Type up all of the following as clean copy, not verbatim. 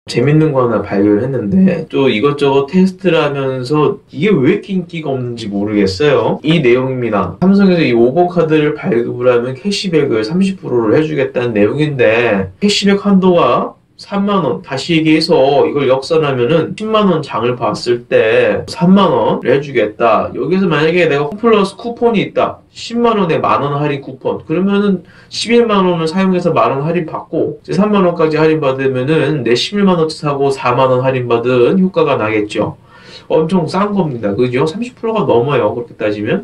재밌는 거 하나 발견했는데 또 이것저것 테스트를 하면서 이게 왜 이렇게 인기가 없는지 모르겠어요. 이 내용입니다. 삼성에서 이 5번 카드를 발급을 하면 캐시백을 30%를 해주겠다는 내용인데 캐시백 한도가 3만원. 다시 얘기해서 이걸 역산하면은 10만원 장을 봤을 때 3만원을 해주겠다. 여기서 만약에 내가 홈플러스 쿠폰이 있다. 10만원에 만원 할인 쿠폰. 그러면은 11만원을 사용해서 만원 할인 받고 이제 3만원까지 할인 받으면은 내 11만원치 사고 4만원 할인 받은 효과가 나겠죠. 엄청 싼 겁니다. 그죠? 30%가 넘어요. 그렇게 따지면.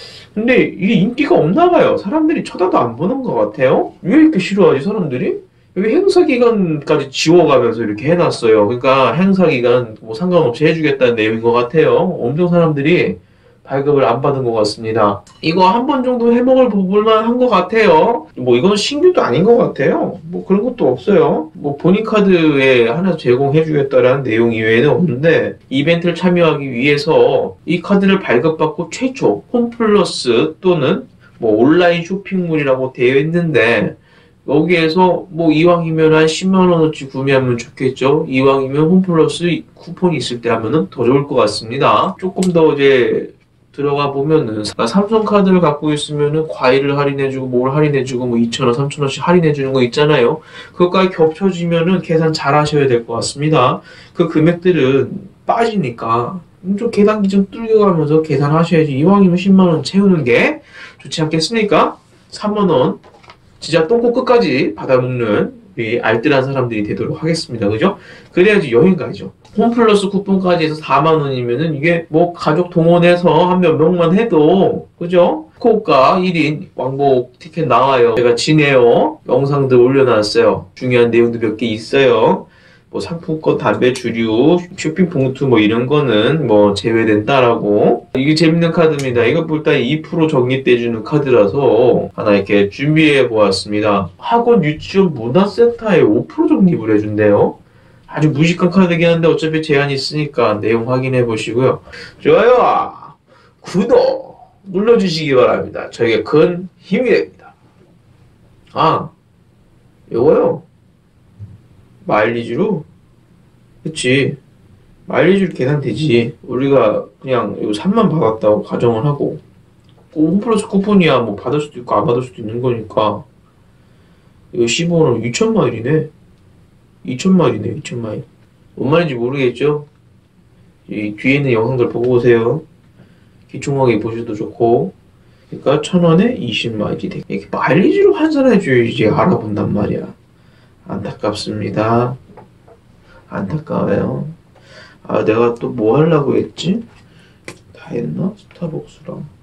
근데 이게 인기가 없나 봐요. 사람들이 쳐다도 안 보는 것 같아요. 왜 이렇게 싫어하지, 사람들이? 여기 행사 기간까지 지워가면서 이렇게 해놨어요. 그러니까 행사 기간 뭐 상관없이 해주겠다는 내용인 것 같아요. 엄청 사람들이 발급을 안 받은 것 같습니다. 이거 한 번 정도 해먹을 볼만 한 것 같아요. 뭐 이건 신규도 아닌 것 같아요. 뭐 그런 것도 없어요. 뭐 본인 카드에 하나 제공해주겠다라는 내용 이외에는 없는데 이벤트를 참여하기 위해서 이 카드를 발급받고 최초 홈플러스 또는 뭐 온라인 쇼핑몰이라고 되어 있는데 여기에서 뭐 이왕이면 한 10만원어치 구매하면 좋겠죠. 이왕이면 홈플러스 쿠폰이 있을 때 하면은 더 좋을 것 같습니다. 조금 더 이제 들어가 보면은 삼성 카드를 갖고 있으면은 과일을 할인해주고 뭘 할인해주고 뭐 2,000원, 3,000원씩 할인해주는 거 있잖아요. 그것까지 겹쳐지면은 계산 잘 하셔야 될 것 같습니다. 그 금액들은 빠지니까 좀 계산기 좀 뚫겨가면서 계산하셔야지. 이왕이면 10만원 채우는 게 좋지 않겠습니까? 3만원 진짜 똥꼬 끝까지 받아먹는 우리 알뜰한 사람들이 되도록 하겠습니다. 그죠? 그래야지 여행 가죠. 홈플러스 쿠폰까지 해서 4만 원이면은 이게 뭐 가족 동원해서 한 몇 명만 해도 그죠? 후쿠오카 1인 왕복 티켓 나와요. 제가 진에어 영상들 올려놨어요. 중요한 내용도 몇 개 있어요. 뭐 상품권, 담배, 주류, 쇼핑 봉투 뭐 이런 거는 뭐 제외된다라고. 이게 재밌는 카드입니다. 이거 볼 때 2% 적립돼주는 카드라서 하나 이렇게 준비해 보았습니다. 학원 유치원 문화센터에 5% 적립을 해준대요. 아주 무식한 카드긴 한데 어차피 제한이 있으니까 내용 확인해 보시고요. 좋아요, 구독 눌러주시기 바랍니다. 저에게 큰 힘이 됩니다. 아, 요거요. 마일리지로? 그치. 마일리지로 계산되지. 우리가 그냥 이거 3만 받았다고 가정을 하고 홈플러스 쿠폰이야 뭐 받을 수도 있고 안 받을 수도 있는 거니까 이거 15원 2,000마일이네. 2,000마일이네. 2,000마일. 뭔 말인지 모르겠죠? 이 뒤에 있는 영상들 보고 오세요. 기총하게 보셔도 좋고. 그러니까 1,000원에 20마일이 돼. 이렇게 마일리지로 환산해줘야지 알아본단 말이야. 안타깝습니다. 안타까워요. 아, 내가 또 뭐 하려고 했지? 다 했나? 스타벅스랑.